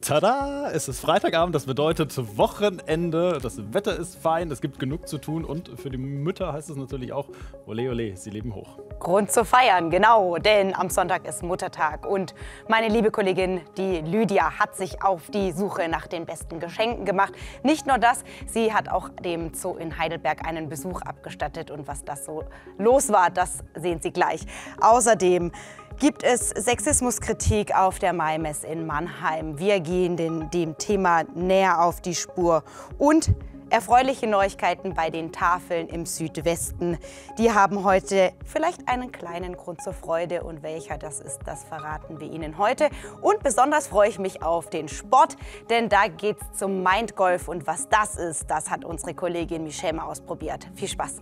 Tada! Es ist Freitagabend, das bedeutet Wochenende. Das Wetter ist fein, es gibt genug zu tun und für die Mütter heißt es natürlich auch, ole ole, sie leben hoch. Grund zu feiern, genau, denn am Sonntag ist Muttertag und meine liebe Kollegin, die Lydia, hat sich auf die Suche nach den besten Geschenken gemacht. Nicht nur das, sie hat auch dem Zoo in Heidelberg einen Besuch abgestattet und was das so los war, das sehen Sie gleich. Außerdem gibt es Sexismuskritik auf der Maimess in Mannheim. Wir gehen dem Thema näher auf die Spur. Und erfreuliche Neuigkeiten bei den Tafeln im Südwesten. Die haben heute vielleicht einen kleinen Grund zur Freude. Und welcher das ist, das verraten wir Ihnen heute. Und besonders freue ich mich auf den Sport, denn da geht's zum Mindgolf. Und was das ist, das hat unsere Kollegin Michelle mal ausprobiert. Viel Spaß!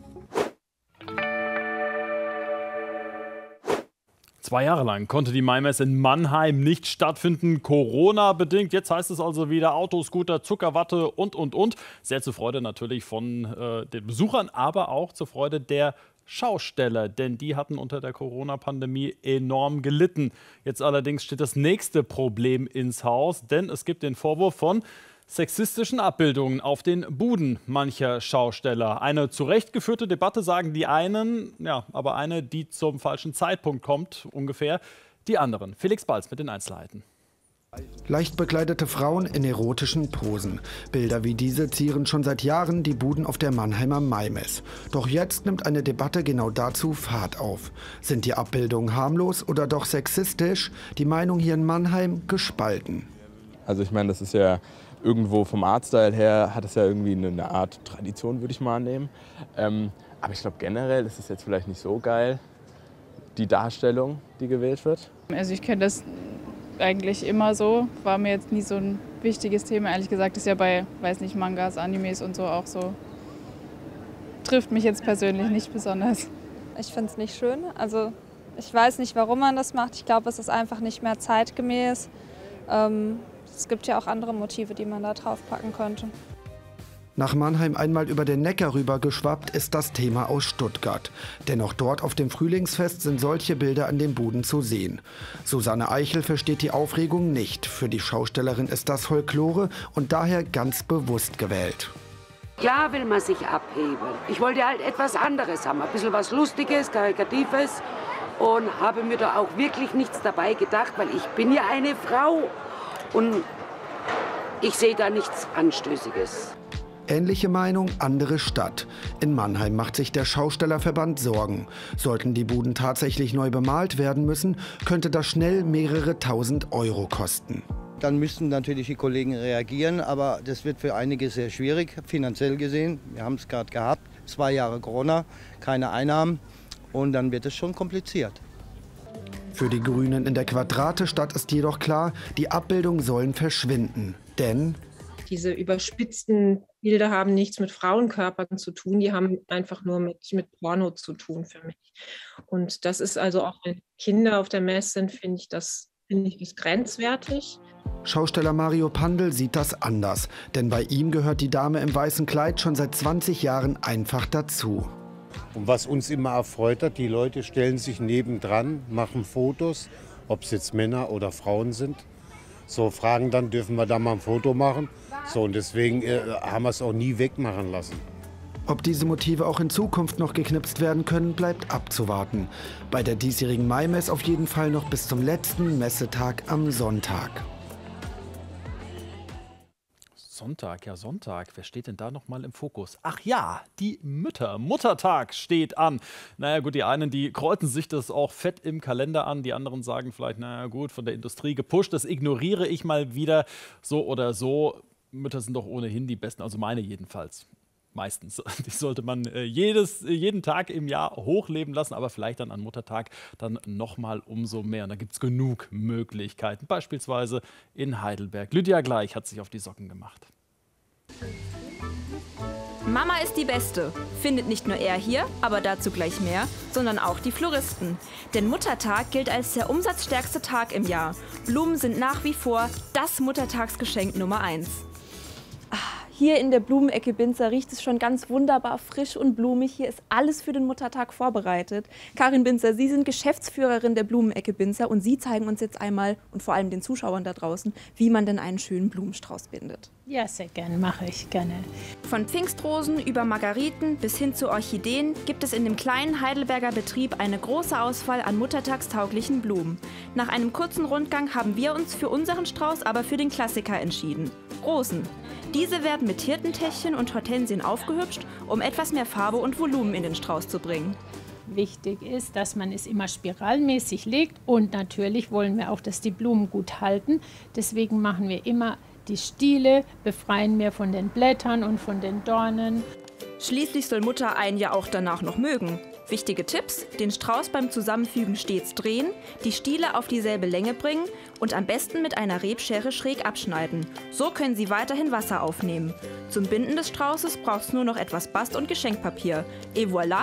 2 Jahre lang konnte die Maimess in Mannheim nicht stattfinden, Corona-bedingt. Jetzt heißt es also wieder Autoscooter, Zuckerwatte und. Sehr zur Freude natürlich von den Besuchern, aber auch zur Freude der Schausteller, denn die hatten unter der Corona-Pandemie enorm gelitten. Jetzt allerdings steht das nächste Problem ins Haus, denn es gibt den Vorwurf von sexistischen Abbildungen auf den Buden mancher Schausteller. Eine zurechtgeführte Debatte, sagen die einen, ja, aber eine, die zum falschen Zeitpunkt kommt, ungefähr die anderen. Felix Balz mit den Einzelheiten. Leicht bekleidete Frauen in erotischen Posen. Bilder wie diese zieren schon seit Jahren die Buden auf der Mannheimer Maimess. Doch jetzt nimmt eine Debatte genau dazu Fahrt auf. Sind die Abbildungen harmlos oder doch sexistisch? Die Meinung hier in Mannheim gespalten. Also ich meine, das ist ja irgendwo vom Artstyle her, hat es ja irgendwie eine Art Tradition, würde ich mal annehmen. Aber ich glaube generell ist es jetzt vielleicht nicht so geil, die Darstellung, die gewählt wird. Also ich kenne das eigentlich immer so, war mir jetzt nie so ein wichtiges Thema. Ehrlich gesagt ist ja bei, weiß nicht, Mangas, Animes und so auch so. Trifft mich jetzt persönlich nicht besonders. Ich finde es nicht schön. Also ich weiß nicht, warum man das macht. Ich glaube, es ist einfach nicht mehr zeitgemäß. Es gibt ja auch andere Motive, die man da drauf packen könnte. Nach Mannheim einmal über den Neckar rüber geschwappt ist das Thema aus Stuttgart. Denn auch dort auf dem Frühlingsfest sind solche Bilder an den Buden zu sehen. Susanne Eichel versteht die Aufregung nicht. Für die Schaustellerin ist das Folklore und daher ganz bewusst gewählt. Klar will man sich abheben. Ich wollte halt etwas anderes haben, ein bisschen was Lustiges, Karikatives und habe mir da auch wirklich nichts dabei gedacht, weil ich bin ja eine Frau. Und ich sehe da nichts Anstößiges. Ähnliche Meinung, andere Stadt. In Mannheim macht sich der Schaustellerverband Sorgen. Sollten die Buden tatsächlich neu bemalt werden müssen, könnte das schnell mehrere tausend Euro kosten. Dann müssten natürlich die Kollegen reagieren, aber das wird für einige sehr schwierig, finanziell gesehen. Wir haben es gerade gehabt, 2 Jahre Corona, keine Einnahmen und dann wird es schon kompliziert. Für die Grünen in der Quadratestadt ist jedoch klar, die Abbildungen sollen verschwinden. Denn diese überspitzten Bilder haben nichts mit Frauenkörpern zu tun, die haben einfach nur mit Porno zu tun für mich. Und das ist also auch, wenn Kinder auf der Messe sind, finde ich das grenzwertig. Schausteller Mario Pandl sieht das anders, denn bei ihm gehört die Dame im weißen Kleid schon seit 20 Jahren einfach dazu. Und was uns immer erfreut hat, die Leute stellen sich nebendran, machen Fotos, ob es jetzt Männer oder Frauen sind. So fragen dann, dürfen wir da mal ein Foto machen? So, und deswegen haben wir es auch nie wegmachen lassen. Ob diese Motive auch in Zukunft noch geknipst werden können, bleibt abzuwarten. Bei der diesjährigen Maimess auf jeden Fall noch bis zum letzten Messetag am Sonntag. Sonntag, ja Sonntag. Wer steht denn da noch mal im Fokus? Ach ja, die Mütter. Muttertag steht an. Naja gut, die einen, die kreuzen sich das auch fett im Kalender an. Die anderen sagen vielleicht, naja gut, von der Industrie gepusht. Das ignoriere ich mal wieder. So oder so. Mütter sind doch ohnehin die Besten, also meine jedenfalls. Meistens. Die sollte man jeden Tag im Jahr hochleben lassen, aber vielleicht dann an Muttertag dann nochmal umso mehr. Und da gibt es genug Möglichkeiten, beispielsweise in Heidelberg. Lydia Gleich hat sich auf die Socken gemacht. Mama ist die Beste, findet nicht nur er hier, aber dazu gleich mehr, sondern auch die Floristen. Denn Muttertag gilt als der umsatzstärkste Tag im Jahr. Blumen sind nach wie vor das Muttertagsgeschenk Nummer 1. Hier in der Blumenecke Binzer riecht es schon ganz wunderbar frisch und blumig. Hier ist alles für den Muttertag vorbereitet. Karin Binzer, Sie sind Geschäftsführerin der Blumenecke Binzer und Sie zeigen uns jetzt einmal und vor allem den Zuschauern da draußen, wie man denn einen schönen Blumenstrauß bindet. Ja, sehr gerne, mache ich gerne. Von Pfingstrosen über Margariten bis hin zu Orchideen gibt es in dem kleinen Heidelberger Betrieb eine große Auswahl an muttertagstauglichen Blumen. Nach einem kurzen Rundgang haben wir uns für unseren Strauß aber für den Klassiker entschieden: Rosen. Diese werden mit Hirtentäschchen und Hortensien aufgehübscht, um etwas mehr Farbe und Volumen in den Strauß zu bringen. Wichtig ist, dass man es immer spiralmäßig legt und natürlich wollen wir auch, dass die Blumen gut halten. Deswegen machen wir immer die Stiele, befreien wir von den Blättern und von den Dornen. Schließlich soll Mutter einen ja auch danach noch mögen. Wichtige Tipps: Den Strauß beim Zusammenfügen stets drehen, die Stiele auf dieselbe Länge bringen und am besten mit einer Rebschere schräg abschneiden. So können Sie weiterhin Wasser aufnehmen. Zum Binden des Straußes braucht es nur noch etwas Bast und Geschenkpapier. Et voilà!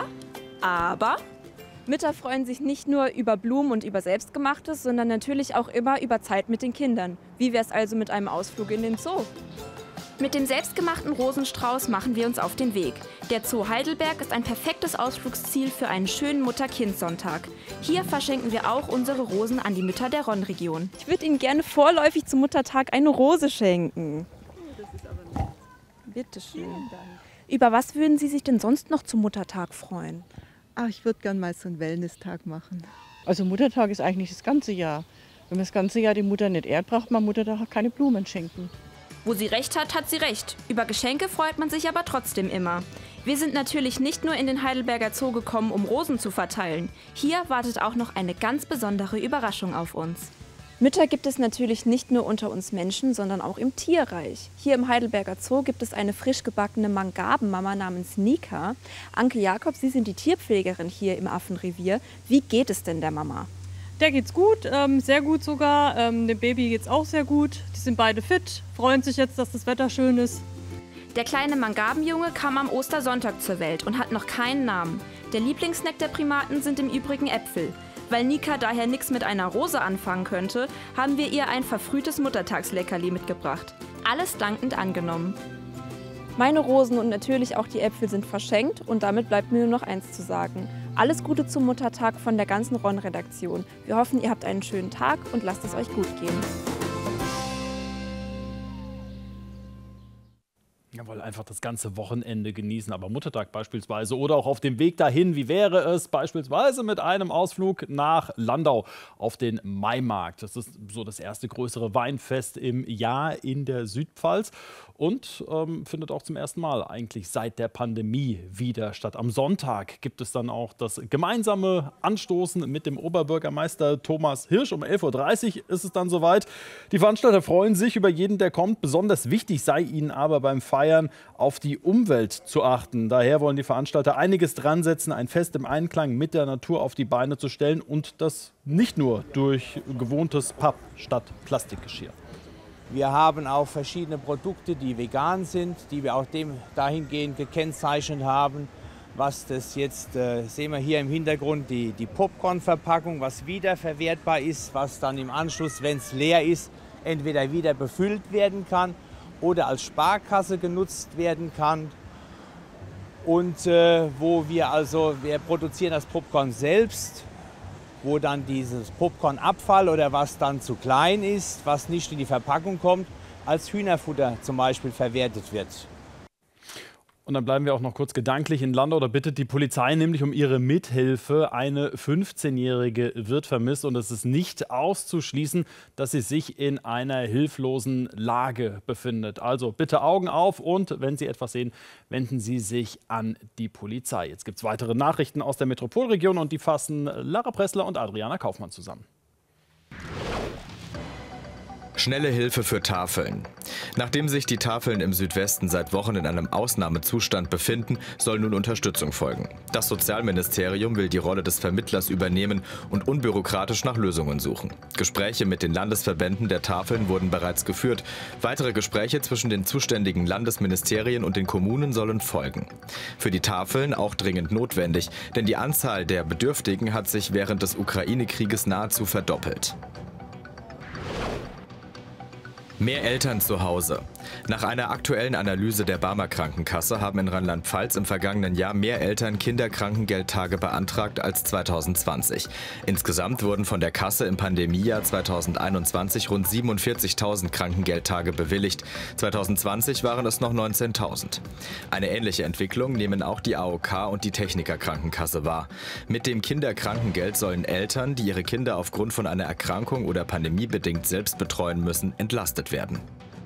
Aber Mütter freuen sich nicht nur über Blumen und über Selbstgemachtes, sondern natürlich auch immer über Zeit mit den Kindern. Wie wäre es also mit einem Ausflug in den Zoo? Mit dem selbstgemachten Rosenstrauß machen wir uns auf den Weg. Der Zoo Heidelberg ist ein perfektes Ausflugsziel für einen schönen Mutter-Kind-Sonntag. Hier verschenken wir auch unsere Rosen an die Mütter der Rhône-Region. Ich würde Ihnen gerne vorläufig zum Muttertag eine Rose schenken. Das ist aber nett. Bitte schön. Über was würden Sie sich denn sonst noch zum Muttertag freuen? Ach, ich würde gerne mal so einen Wellness-Tag machen. Also Muttertag ist eigentlich das ganze Jahr. Wenn man das ganze Jahr die Mutter nicht ehrt, braucht man Muttertag auch keine Blumen schenken. Wo sie recht hat, hat sie recht. Über Geschenke freut man sich aber trotzdem immer. Wir sind natürlich nicht nur in den Heidelberger Zoo gekommen, um Rosen zu verteilen. Hier wartet auch noch eine ganz besondere Überraschung auf uns. Mütter gibt es natürlich nicht nur unter uns Menschen, sondern auch im Tierreich. Hier im Heidelberger Zoo gibt es eine frisch gebackene Mangabenmama namens Nika. Anke Jakob, Sie sind die Tierpflegerin hier im Affenrevier. Wie geht es denn der Mama? Der geht's gut, sehr gut sogar. Dem Baby geht's auch sehr gut. Die sind beide fit, freuen sich jetzt, dass das Wetter schön ist. Der kleine Mangabenjunge kam am Ostersonntag zur Welt und hat noch keinen Namen. Der Lieblingssnack der Primaten sind im Übrigen Äpfel. Weil Nika daher nichts mit einer Rose anfangen könnte, haben wir ihr ein verfrühtes Muttertagsleckerli mitgebracht. Alles dankend angenommen. Meine Rosen und natürlich auch die Äpfel sind verschenkt und damit bleibt mir nur noch eins zu sagen. Alles Gute zum Muttertag von der ganzen Ron-Redaktion. Wir hoffen, ihr habt einen schönen Tag und lasst es euch gut gehen. Jawohl, einfach das ganze Wochenende genießen, aber Muttertag beispielsweise oder auch auf dem Weg dahin. Wie wäre es beispielsweise mit einem Ausflug nach Landau auf den Maimarkt? Das ist so das erste größere Weinfest im Jahr in der Südpfalz und findet auch zum ersten Mal eigentlich seit der Pandemie wieder statt. Am Sonntag gibt es dann auch das gemeinsame Anstoßen mit dem Oberbürgermeister Thomas Hirsch. Um 11:30 Uhr ist es dann soweit. Die Veranstalter freuen sich über jeden, der kommt. Besonders wichtig sei ihnen aber beim Feiern auf die Umwelt zu achten. Daher wollen die Veranstalter einiges dran setzen, ein Fest im Einklang mit der Natur auf die Beine zu stellen und das nicht nur durch gewohntes Papp statt Plastikgeschirr. Wir haben auch verschiedene Produkte, die vegan sind, die wir auch dahingehend gekennzeichnet haben. Was das jetzt, sehen wir hier im Hintergrund, die Popcorn-Verpackung, was wiederverwertbar ist, was dann im Anschluss, wenn es leer ist, entweder wieder befüllt werden kann oder als Sparkasse genutzt werden kann. Und wo wir produzieren das Popcorn selbst, wo dann dieses Popcorn-Abfall oder was dann zu klein ist, was nicht in die Verpackung kommt, als Hühnerfutter zum Beispiel verwertet wird. Und dann bleiben wir auch noch kurz gedanklich in Landau. Da bittet die Polizei nämlich um ihre Mithilfe. Eine 15-Jährige wird vermisst und es ist nicht auszuschließen, dass sie sich in einer hilflosen Lage befindet. Also bitte Augen auf und wenn Sie etwas sehen, wenden Sie sich an die Polizei. Jetzt gibt es weitere Nachrichten aus der Metropolregion und die fassen Lara Pressler und Adriana Kaufmann zusammen. Schnelle Hilfe für Tafeln. Nachdem sich die Tafeln im Südwesten seit Wochen in einem Ausnahmezustand befinden, soll nun Unterstützung folgen. Das Sozialministerium will die Rolle des Vermittlers übernehmen und unbürokratisch nach Lösungen suchen. Gespräche mit den Landesverbänden der Tafeln wurden bereits geführt. Weitere Gespräche zwischen den zuständigen Landesministerien und den Kommunen sollen folgen. Für die Tafeln auch dringend notwendig, denn die Anzahl der Bedürftigen hat sich während des Ukraine-Krieges nahezu verdoppelt. Mehr Eltern zu Hause. Nach einer aktuellen Analyse der Barmer Krankenkasse haben in Rheinland-Pfalz im vergangenen Jahr mehr Eltern Kinderkrankengeldtage beantragt als 2020. Insgesamt wurden von der Kasse im Pandemiejahr 2021 rund 47.000 Krankengeldtage bewilligt. 2020 waren es noch 19.000. Eine ähnliche Entwicklung nehmen auch die AOK und die Techniker-Krankenkasse wahr. Mit dem Kinderkrankengeld sollen Eltern, die ihre Kinder aufgrund von einer Erkrankung oder Pandemie bedingt selbst betreuen müssen, entlastet werden.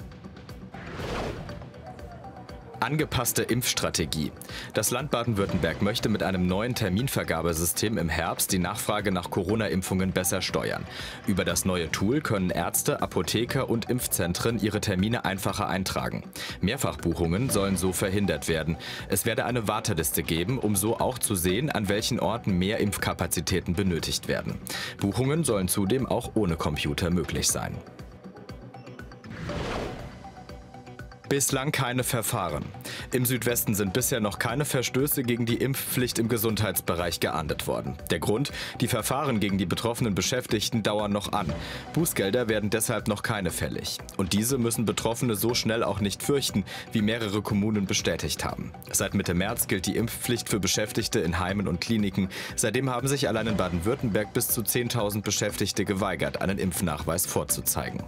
Angepasste Impfstrategie. Das Land Baden-Württemberg möchte mit einem neuen Terminvergabesystem im Herbst die Nachfrage nach Corona-Impfungen besser steuern. Über das neue Tool können Ärzte, Apotheker und Impfzentren ihre Termine einfacher eintragen. Mehrfachbuchungen sollen so verhindert werden. Es werde eine Warteliste geben, um so auch zu sehen, an welchen Orten mehr Impfkapazitäten benötigt werden. Buchungen sollen zudem auch ohne Computer möglich sein. Bislang keine Verfahren. Im Südwesten sind bisher noch keine Verstöße gegen die Impfpflicht im Gesundheitsbereich geahndet worden. Der Grund? Die Verfahren gegen die betroffenen Beschäftigten dauern noch an. Bußgelder werden deshalb noch keine fällig. Und diese müssen Betroffene so schnell auch nicht fürchten, wie mehrere Kommunen bestätigt haben. Seit Mitte März gilt die Impfpflicht für Beschäftigte in Heimen und Kliniken. Seitdem haben sich allein in Baden-Württemberg bis zu 10.000 Beschäftigte geweigert, einen Impfnachweis vorzuzeigen.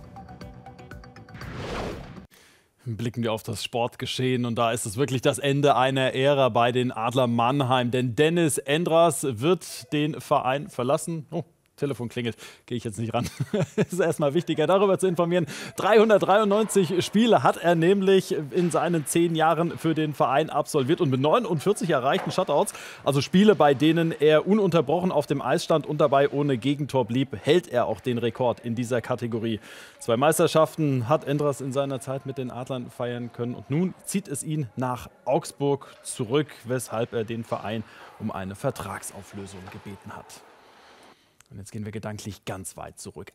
Blicken wir auf das Sportgeschehen und da ist es wirklich das Ende einer Ära bei den Adlern Mannheim. Denn Dennis Endras wird den Verein verlassen. Oh, Telefon klingelt, gehe ich jetzt nicht ran. Es ist erstmal wichtiger, darüber zu informieren. 393 Spiele hat er nämlich in seinen 10 Jahren für den Verein absolviert und mit 49 erreichten Shutouts, also Spiele, bei denen er ununterbrochen auf dem Eis stand und dabei ohne Gegentor blieb, hält er auch den Rekord in dieser Kategorie. 2 Meisterschaften hat Endras in seiner Zeit mit den Adlern feiern können und nun zieht es ihn nach Augsburg zurück, weshalb er den Verein um eine Vertragsauflösung gebeten hat. Und jetzt gehen wir gedanklich ganz weit zurück.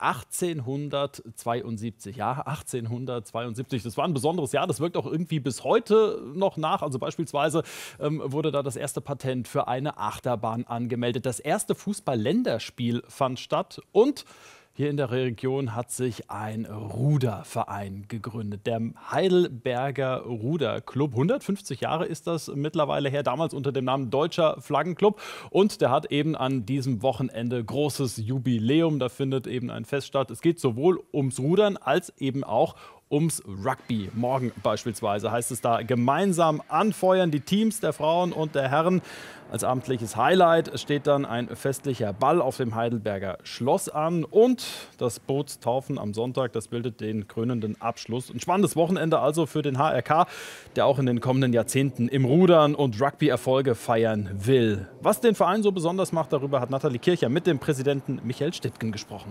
1872, ja, 1872. Das war ein besonderes Jahr, das wirkt auch irgendwie bis heute noch nach. Also beispielsweise wurde da das erste Patent für eine Achterbahn angemeldet. Das erste Fußball-Länderspiel fand statt und hier in der Region hat sich ein Ruderverein gegründet, der Heidelberger Ruderclub. 150 Jahre ist das mittlerweile her, damals unter dem Namen Deutscher Flaggenclub. Und der hat eben an diesem Wochenende großes Jubiläum. Da findet eben ein Fest statt. Es geht sowohl ums Rudern als eben auch ums Rugby. Morgen beispielsweise heißt es da gemeinsam anfeuern, die Teams der Frauen und der Herren. Als abendliches Highlight steht dann ein festlicher Ball auf dem Heidelberger Schloss an und das Bootstaufen am Sonntag, das bildet den krönenden Abschluss. Ein spannendes Wochenende also für den HRK, der auch in den kommenden Jahrzehnten im Rudern und Rugby Erfolge feiern will. Was den Verein so besonders macht, darüber hat Nathalie Kircher mit dem Präsidenten Michael Stittgen gesprochen.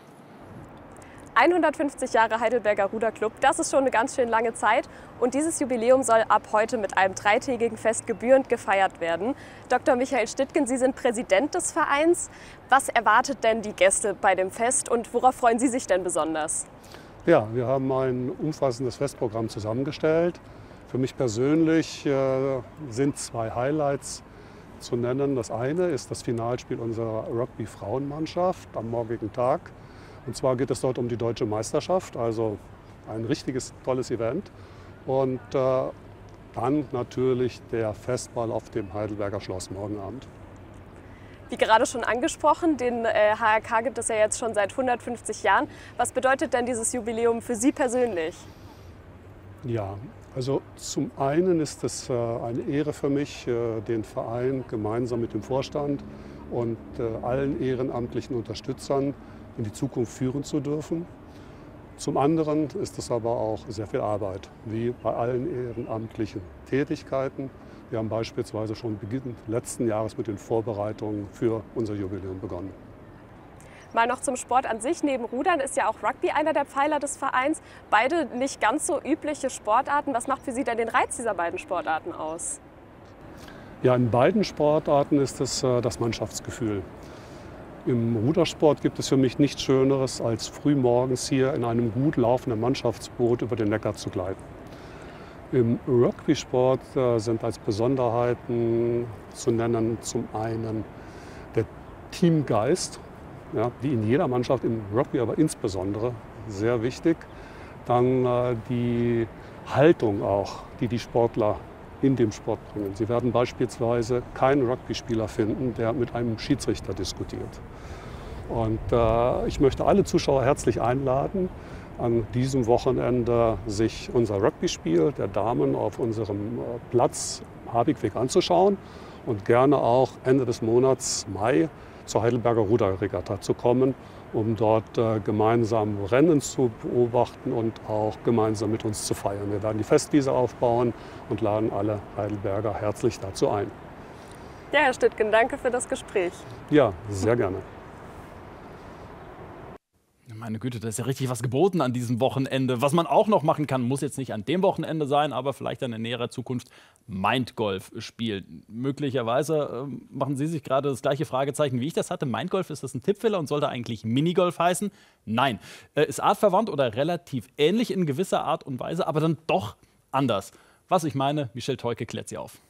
150 Jahre Heidelberger Ruderclub, das ist schon eine ganz schön lange Zeit. Und dieses Jubiläum soll ab heute mit einem 3-tägigen Fest gebührend gefeiert werden. Dr. Michael Stittgen, Sie sind Präsident des Vereins. Was erwartet denn die Gäste bei dem Fest und worauf freuen Sie sich denn besonders? Ja, wir haben ein umfassendes Festprogramm zusammengestellt. Für mich persönlich sind 2 Highlights zu nennen. Das eine ist das Finalspiel unserer Rugby-Frauenmannschaft am morgigen Tag. Und zwar geht es dort um die deutsche Meisterschaft, also ein richtiges tolles Event. Und dann natürlich der Festball auf dem Heidelberger Schloss morgen Abend. Wie gerade schon angesprochen, den HRK gibt es ja jetzt schon seit 150 Jahren. Was bedeutet denn dieses Jubiläum für Sie persönlich? Ja, also zum einen ist es eine Ehre für mich, den Verein gemeinsam mit dem Vorstand und allen ehrenamtlichen Unterstützern in die Zukunft führen zu dürfen. Zum anderen ist es aber auch sehr viel Arbeit, wie bei allen ehrenamtlichen Tätigkeiten. Wir haben beispielsweise schon Beginn letzten Jahres mit den Vorbereitungen für unser Jubiläum begonnen. Mal noch zum Sport an sich. Neben Rudern ist ja auch Rugby einer der Pfeiler des Vereins. Beide nicht ganz so übliche Sportarten. Was macht für Sie denn den Reiz dieser beiden Sportarten aus? Ja, in beiden Sportarten ist es das Mannschaftsgefühl. Im Rudersport gibt es für mich nichts Schöneres, als frühmorgens hier in einem gut laufenden Mannschaftsboot über den Neckar zu gleiten. Im Rugby-Sport sind als Besonderheiten zu nennen zum einen der Teamgeist, ja, wie in jeder Mannschaft, im Rugby aber insbesondere sehr wichtig. Dann die Haltung auch, die die Sportler in dem Sport bringen. Sie werden beispielsweise keinen Rugby-Spieler finden, der mit einem Schiedsrichter diskutiert. Und ich möchte alle Zuschauer herzlich einladen, an diesem Wochenende sich unser Rugby-Spiel der Damen auf unserem Platz Habigweg anzuschauen und gerne auch Ende des Monats Mai zur Heidelberger Ruderregatta zu kommen, um dort gemeinsam Rennen zu beobachten und auch gemeinsam mit uns zu feiern. Wir werden die Festwiese aufbauen und laden alle Heidelberger herzlich dazu ein. Ja, Herr Stittgen, danke für das Gespräch. Ja, sehr gerne. Meine Güte, da ist ja richtig was geboten an diesem Wochenende. Was man auch noch machen kann, muss jetzt nicht an dem Wochenende sein, aber vielleicht in näherer Zukunft Mindgolf spielen. Möglicherweise machen Sie sich gerade das gleiche Fragezeichen, wie ich das hatte. Mindgolf, ist das ein Tippfehler und sollte eigentlich Minigolf heißen? Nein. Ist artverwandt oder relativ ähnlich in gewisser Art und Weise, aber dann doch anders. Was ich meine, Michelle Teuke klärt sie auf.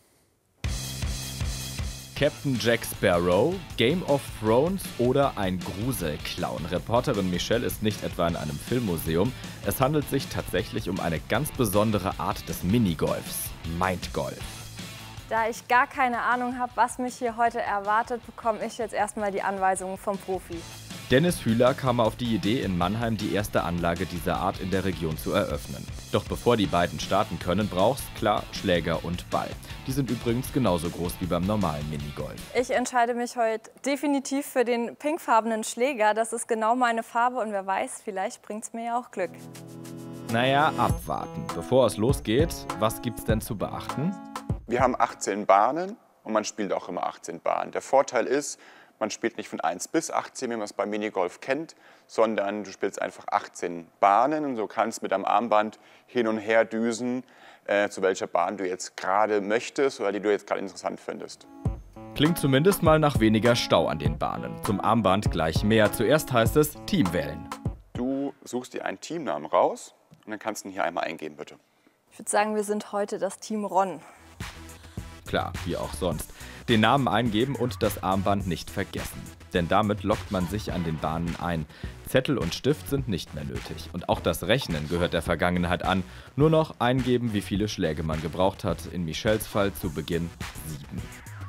Captain Jack Sparrow, Game of Thrones oder ein Gruselclown. Reporterin Michelle ist nicht etwa in einem Filmmuseum. Es handelt sich tatsächlich um eine ganz besondere Art des Minigolfs, Mindgolf. Da ich gar keine Ahnung habe, was mich hier heute erwartet, bekomme ich jetzt erstmal die Anweisungen vom Profi. Dennis Hühler kam auf die Idee, in Mannheim die erste Anlage dieser Art in der Region zu eröffnen. Doch bevor die beiden starten können, braucht's klar Schläger und Ball. Die sind übrigens genauso groß wie beim normalen Minigolf. Ich entscheide mich heute definitiv für den pinkfarbenen Schläger. Das ist genau meine Farbe und wer weiß, vielleicht bringt es mir ja auch Glück. Naja, abwarten. Bevor es losgeht, was gibt's denn zu beachten? Wir haben 18 Bahnen und man spielt auch immer 18 Bahnen. Der Vorteil ist, man spielt nicht von 1 bis 18, wie man es beim Minigolf kennt, sondern du spielst einfach 18 Bahnen und so kannst mit am Armband hin und her düsen, zu welcher Bahn du jetzt gerade möchtest oder die du jetzt gerade interessant findest. Klingt zumindest mal nach weniger Stau an den Bahnen. Zum Armband gleich mehr. Zuerst heißt es Team wählen. Du suchst dir einen Teamnamen raus und dann kannst du ihn hier einmal eingeben, bitte. Ich würde sagen, wir sind heute das Team Ron. Klar, wie auch sonst. Den Namen eingeben und das Armband nicht vergessen. Denn damit loggt man sich an den Bahnen ein. Zettel und Stift sind nicht mehr nötig. Und auch das Rechnen gehört der Vergangenheit an. Nur noch eingeben, wie viele Schläge man gebraucht hat. In Michelles Fall zu Beginn 7.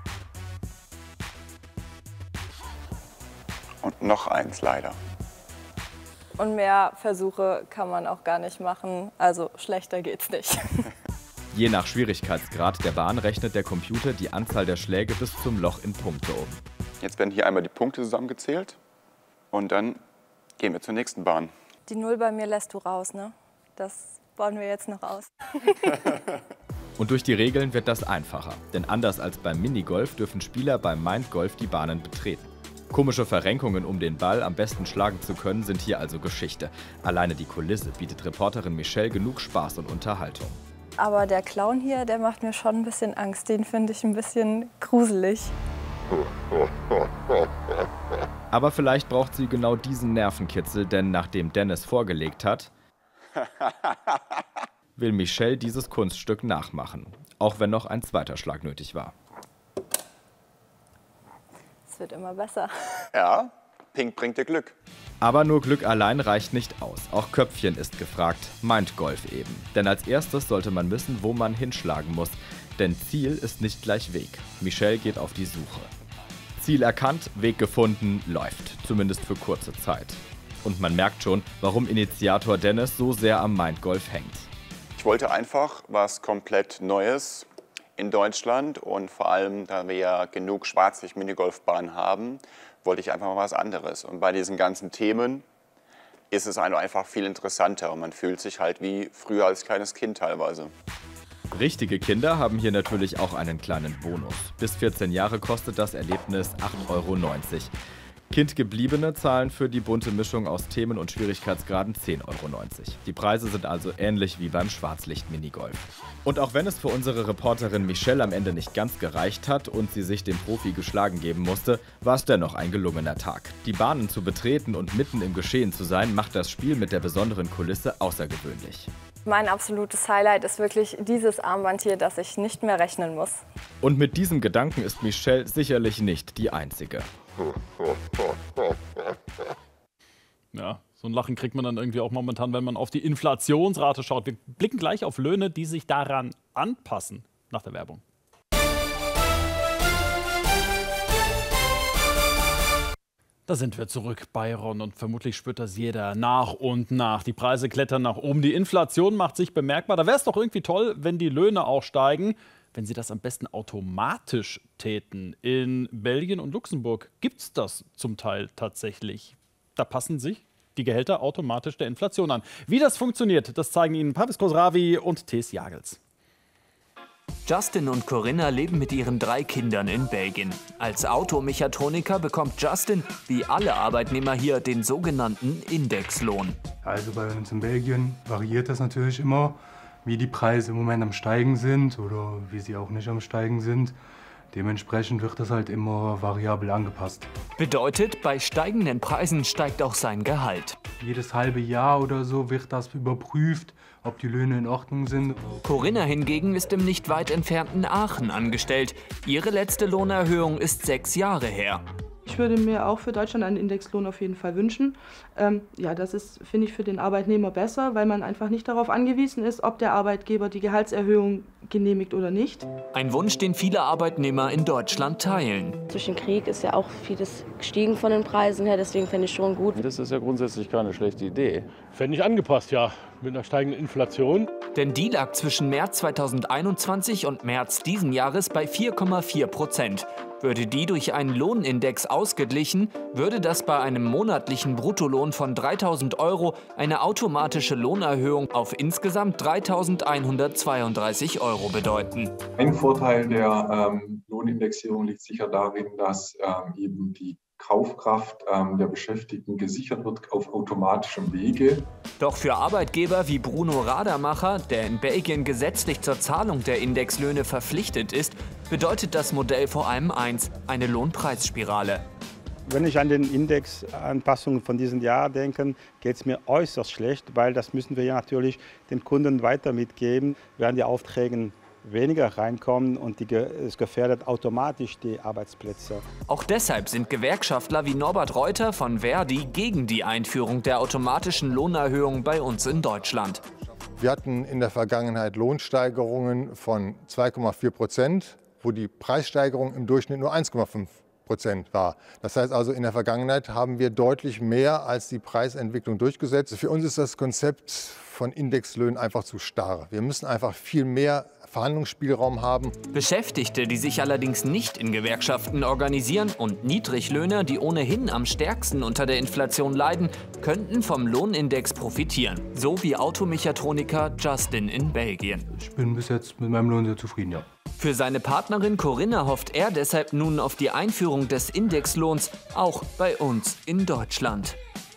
Und noch eins leider. Und mehr Versuche kann man auch gar nicht machen. Also schlechter geht's nicht. Je nach Schwierigkeitsgrad der Bahn rechnet der Computer die Anzahl der Schläge bis zum Loch in Punkte um. Jetzt werden hier einmal die Punkte zusammengezählt und dann gehen wir zur nächsten Bahn. Die 0 bei mir lässt du raus, ne? Das bauen wir jetzt noch aus. Und durch die Regeln wird das einfacher. Denn anders als beim Minigolf dürfen Spieler beim Mindgolf die Bahnen betreten. Komische Verrenkungen, um den Ball am besten schlagen zu können, sind hier also Geschichte. Alleine die Kulisse bietet Reporterin Michelle genug Spaß und Unterhaltung. Aber der Clown hier, der macht mir schon ein bisschen Angst. Den finde ich ein bisschen gruselig. Aber vielleicht braucht sie genau diesen Nervenkitzel, denn nachdem Dennis vorgelegt hat, will Michelle dieses Kunststück nachmachen. Auch wenn noch ein zweiter Schlag nötig war. Es wird immer besser. Ja, Pink bringt dir Glück. Aber nur Glück allein reicht nicht aus. Auch Köpfchen ist gefragt. Mindgolf eben. Denn als erstes sollte man wissen, wo man hinschlagen muss. Denn Ziel ist nicht gleich Weg. Michelle geht auf die Suche. Ziel erkannt, Weg gefunden, läuft. Zumindest für kurze Zeit. Und man merkt schon, warum Initiator Dennis so sehr am Mindgolf hängt. Ich wollte einfach was komplett Neues in Deutschland und vor allem, da wir ja genug Schwarzlicht-Minigolfbahnen haben, wollte ich einfach mal was anderes. Und bei diesen ganzen Themen ist es einfach viel interessanter und man fühlt sich halt wie früher als kleines Kind teilweise. Richtige Kinder haben hier natürlich auch einen kleinen Bonus. Bis 14 Jahre kostet das Erlebnis 8,90 €. Kindgebliebene zahlen für die bunte Mischung aus Themen und Schwierigkeitsgraden 10,90 €. Die Preise sind also ähnlich wie beim Schwarzlicht-Minigolf. Und auch wenn es für unsere Reporterin Michelle am Ende nicht ganz gereicht hat und sie sich dem Profi geschlagen geben musste, war es dennoch ein gelungener Tag. Die Bahnen zu betreten und mitten im Geschehen zu sein, macht das Spiel mit der besonderen Kulisse außergewöhnlich. Mein absolutes Highlight ist wirklich dieses Armband hier, dass ich nicht mehr rechnen muss. Und mit diesem Gedanken ist Michelle sicherlich nicht die Einzige. Ja, So ein Lachen kriegt man dann irgendwie auch momentan, wenn man auf die Inflationsrate schaut. Wir blicken gleich auf Löhne, die sich daran anpassen, nach der Werbung. Da sind wir zurück bei Ron und vermutlich spürt das jeder nach und nach. Die Preise klettern nach oben, die Inflation macht sich bemerkbar. Da wäre es doch irgendwie toll, wenn die Löhne auch steigen, wenn sie das am besten automatisch täten. In Belgien und Luxemburg gibt es das zum Teil tatsächlich. Da passen sich die Gehälter automatisch der Inflation an. Wie das funktioniert, das zeigen Ihnen Pavis Khosravi und Thes Jagels. Justin und Corinna leben mit ihren 3 Kindern in Belgien. Als Automechatroniker bekommt Justin, wie alle Arbeitnehmer hier, den sogenannten Indexlohn. Also bei uns in Belgien variiert das natürlich immer, wie die Preise im Moment am Steigen sind oder wie sie auch nicht am Steigen sind. Dementsprechend wird das halt immer variabel angepasst. Bedeutet, bei steigenden Preisen steigt auch sein Gehalt. Jedes halbe Jahr oder so wird das überprüft, ob die Löhne in Ordnung sind. Corinna hingegen ist im nicht weit entfernten Aachen angestellt. Ihre letzte Lohnerhöhung ist 6 Jahre her. Ich würde mir auch für Deutschland einen Indexlohn auf jeden Fall wünschen. Ja, das ist, finde ich, für den Arbeitnehmer besser, weil man einfach nicht darauf angewiesen ist, ob der Arbeitgeber die Gehaltserhöhung genehmigt oder nicht. Ein Wunsch, den viele Arbeitnehmer in Deutschland teilen. Durch den Krieg ist ja auch vieles gestiegen von den Preisen her, deswegen fände ich schon gut. Das ist ja grundsätzlich keine schlechte Idee. Fände ich angepasst, ja, mit einer steigenden Inflation. Denn die lag zwischen März 2021 und März diesen Jahres bei 4,4%. Würde die durch einen Lohnindex ausgeglichen, würde das bei einem monatlichen Bruttolohn von 3.000 € eine automatische Lohnerhöhung auf insgesamt 3.132 € bedeuten. Ein Vorteil der Lohnindexierung liegt sicher darin, dass eben die Kaufkraft der Beschäftigten gesichert wird auf automatischem Wege. Doch für Arbeitgeber wie Bruno Radermacher, der in Belgien gesetzlich zur Zahlung der Indexlöhne verpflichtet ist, bedeutet das Modell vor allem eins: eine Lohnpreisspirale. Wenn ich an den Indexanpassungen von diesem Jahr denke, geht es mir äußerst schlecht, weil das müssen wir ja natürlich den Kunden weiter mitgeben, während die Aufträge weniger reinkommen und es gefährdet automatisch die Arbeitsplätze. Auch deshalb sind Gewerkschaftler wie Norbert Reuter von Verdi gegen die Einführung der automatischen Lohnerhöhung bei uns in Deutschland. Wir hatten in der Vergangenheit Lohnsteigerungen von 2,4%, wo die Preissteigerung im Durchschnitt nur 1,5% war. Das heißt also, in der Vergangenheit haben wir deutlich mehr als die Preisentwicklung durchgesetzt. Für uns ist das Konzept von Indexlöhnen einfach zu starr. Wir müssen einfach viel mehr Verhandlungsspielraum haben. Beschäftigte, die sich allerdings nicht in Gewerkschaften organisieren, und Niedriglöhner, die ohnehin am stärksten unter der Inflation leiden, könnten vom Lohnindex profitieren. So wie Automechatroniker Justin in Belgien. Ich bin bis jetzt mit meinem Lohn sehr zufrieden, ja. Für seine Partnerin Corinna hofft er deshalb nun auf die Einführung des Indexlohns, auch bei uns in Deutschland.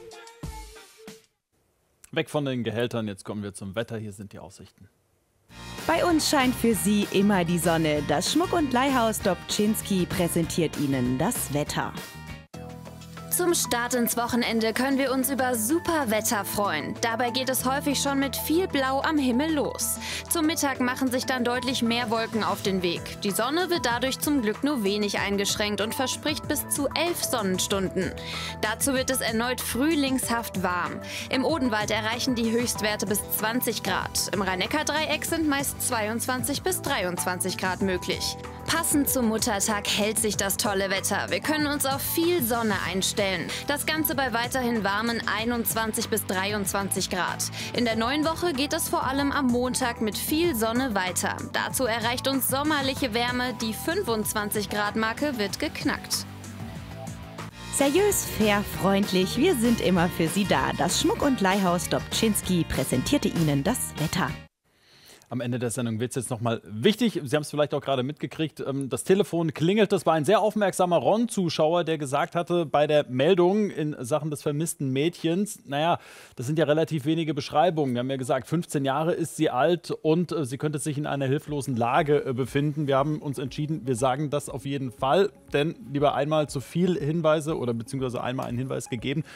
Weg von den Gehältern, jetzt kommen wir zum Wetter. Hier sind die Aussichten. Bei uns scheint für Sie immer die Sonne. Das Schmuck- und Leihhaus Dobczynski präsentiert Ihnen das Wetter. Zum Start ins Wochenende können wir uns über super Wetter freuen. Dabei geht es häufig schon mit viel Blau am Himmel los. Zum Mittag machen sich dann deutlich mehr Wolken auf den Weg. Die Sonne wird dadurch zum Glück nur wenig eingeschränkt und verspricht bis zu 11 Sonnenstunden. Dazu wird es erneut frühlingshaft warm. Im Odenwald erreichen die Höchstwerte bis 20 Grad. Im Rhein-Neckar-Dreieck sind meist 22 bis 23 Grad möglich. Passend zum Muttertag hält sich das tolle Wetter. Wir können uns auf viel Sonne einstellen. Das Ganze bei weiterhin warmen 21 bis 23 Grad. In der neuen Woche geht es vor allem am Montag mit viel Sonne weiter. Dazu erreicht uns sommerliche Wärme. Die 25-Grad-Marke wird geknackt. Seriös, fair, freundlich, wir sind immer für Sie da. Das Schmuck- und Leihhaus Dobczynski präsentierte Ihnen das Wetter. Am Ende der Sendung wird es jetzt nochmal wichtig. Sie haben es vielleicht auch gerade mitgekriegt. Das Telefon klingelt. Das war ein sehr aufmerksamer Ron-Zuschauer, der gesagt hatte, bei der Meldung in Sachen des vermissten Mädchens, naja, das sind ja relativ wenige Beschreibungen. Wir haben ja gesagt, 15 Jahre ist sie alt und sie könnte sich in einer hilflosen Lage befinden. Wir haben uns entschieden, wir sagen das auf jeden Fall. Denn lieber einmal zu viel Hinweise oder beziehungsweise einmal einen Hinweis gegeben,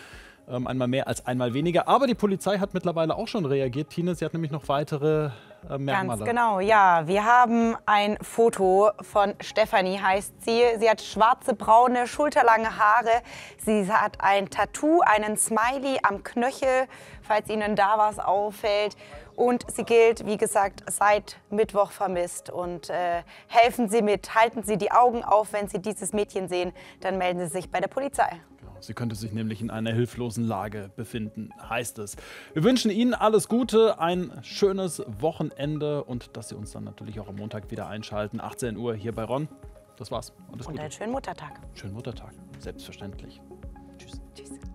Einmal mehr als einmal weniger. Aber die Polizei hat mittlerweile auch schon reagiert. Tine, sie hat nämlich noch weitere Merkmale. Ganz genau, ja. Wir haben ein Foto von Stefanie, heißt sie. Sie hat schwarze, braune, schulterlange Haare. Sie hat ein Tattoo, einen Smiley am Knöchel, falls Ihnen da was auffällt. Und sie gilt, wie gesagt, seit Mittwoch vermisst. Und helfen Sie mit, halten Sie die Augen auf, wenn Sie dieses Mädchen sehen, dann melden Sie sich bei der Polizei. Sie könnte sich nämlich in einer hilflosen Lage befinden, heißt es. Wir wünschen Ihnen alles Gute, ein schönes Wochenende und dass Sie uns dann natürlich auch am Montag wieder einschalten. 18 Uhr hier bei Ron. Das war's. Alles Gute. Und einen schönen Muttertag. Schönen Muttertag, selbstverständlich. Tschüss. Tschüss.